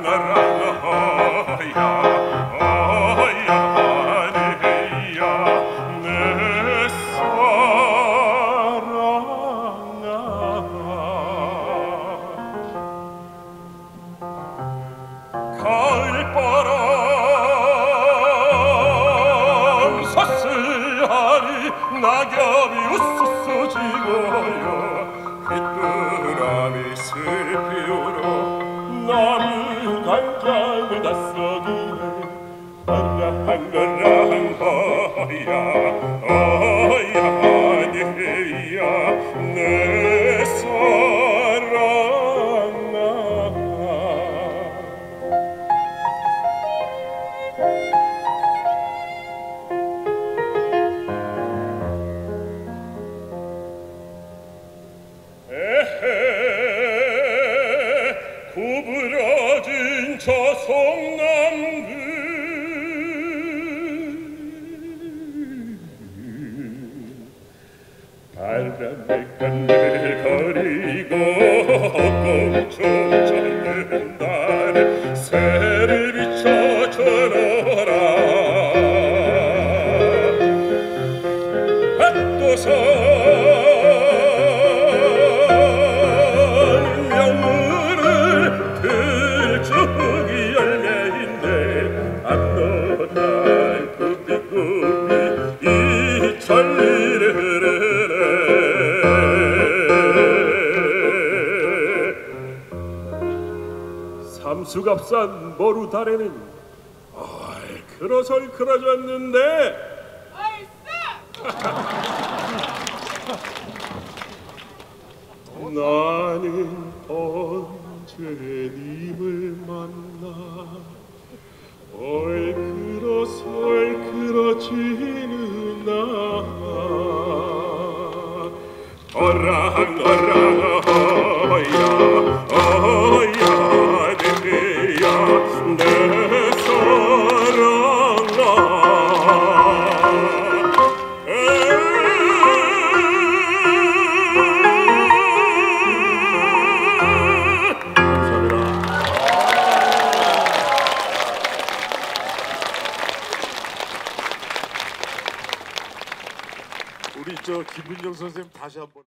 가을바람 서슬하니 낙엽이 우수수 지고요 귀뚜라미 슬피우러 나무 간장을 다쓰기에 어라한 거랑 허야 어야 니야 내 사랑아 구부러진 저 송남들 바람에 끌거리고 꽁충 젖는 날 새를 비춰 전어라 핫도선 삼수갑산 머루달에는 얼큰어설큰어졌는데 나는 언제 님을 만나 얼큰어설큰어지는 날 어랑 어야 어야 내야 내 사랑아 감사합니다. 우리 저 김민정 선생님 다시 한번.